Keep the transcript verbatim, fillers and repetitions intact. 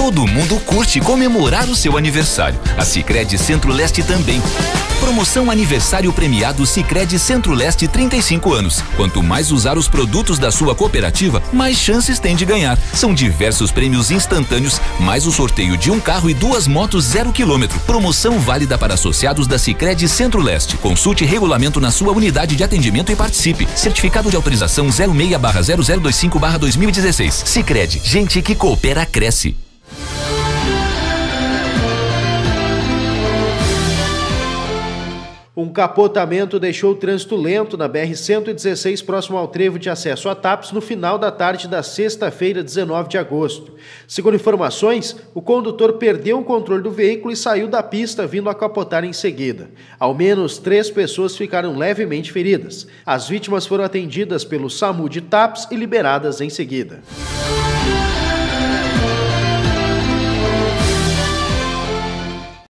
Todo mundo curte comemorar o seu aniversário. A Sicredi Centro-Leste também. Promoção Aniversário Premiado Sicredi Centro-Leste trinta e cinco anos. Quanto mais usar os produtos da sua cooperativa, mais chances tem de ganhar. São diversos prêmios instantâneos, mais o sorteio de um carro e duas motos zero quilômetro. Promoção válida para associados da Sicredi Centro-Leste. Consulte regulamento na sua unidade de atendimento e participe. Certificado de autorização zero seis barra zero zero dois cinco barra dois mil e dezesseis. Sicredi, gente que coopera cresce. Um capotamento deixou o trânsito lento na B R cento e dezesseis próximo ao trevo de acesso a Tapes no final da tarde da sexta-feira, dezenove de agosto. Segundo informações, o condutor perdeu o controle do veículo e saiu da pista, vindo a capotar em seguida. Ao menos três pessoas ficaram levemente feridas. As vítimas foram atendidas pelo SAMU de Tapes e liberadas em seguida.